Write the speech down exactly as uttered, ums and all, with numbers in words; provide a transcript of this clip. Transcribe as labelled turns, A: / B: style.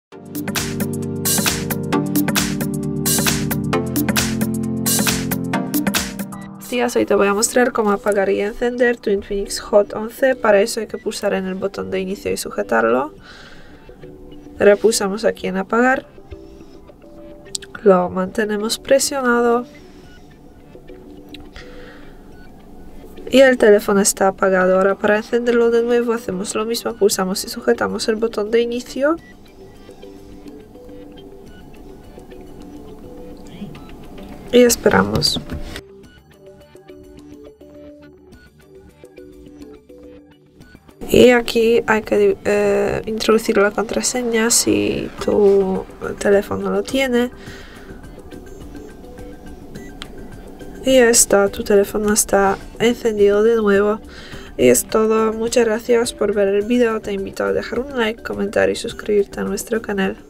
A: Días, hoy te voy a mostrar cómo apagar y encender tu Infinix Hot once. Para eso hay que pulsar en el botón de inicio y sujetarlo. Repulsamos aquí en apagar, lo mantenemos presionado y el teléfono está apagado. Ahora, para encenderlo de nuevo hacemos lo mismo, pulsamos y sujetamos el botón de inicio y esperamos. Y aquí hay que eh, introducir la contraseña si tu teléfono lo tiene. Y ya está, tu teléfono está encendido de nuevo. Y es todo, muchas gracias por ver el video, te invito a dejar un like, comentar y suscribirte a nuestro canal.